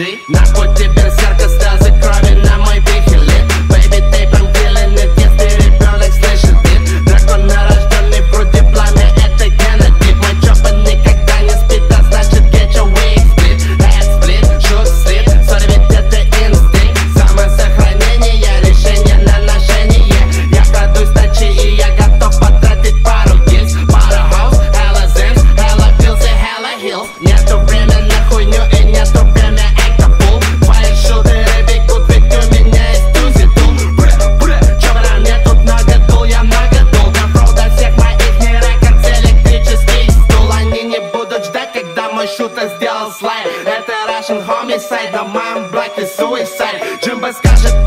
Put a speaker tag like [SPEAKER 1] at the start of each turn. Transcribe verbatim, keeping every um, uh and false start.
[SPEAKER 1] G. Нахуй тебе берсерка, слезы крови на мой вихеле. Бэйби, ты прям геленый, если ребенок слышит бит. Дракон нарожденный, вроде пламя, это генотип. Мой чопа никогда не спит, а значит get your wig split. Head split, shoot slip, sorry, ведь это инстинкт. Самосохранение, решение на ношение. Я крадусь ночи и я готов потратить пару гильз. Пара хаус, hella zims, hella pills и hella hills. Нету времени на хуйню и нету время экта фул. Твои шутеры бегут, ведь у меня есть тузи тул. Бре, бре, чё врам, мне тут много дул, я много дул. Конфрол до всех моих не рекордс, электрический стул. Они не будут ждать, когда мой шутер сделал слайд. Это Russian homicide, на моем блоке suicide. Джимбо скажет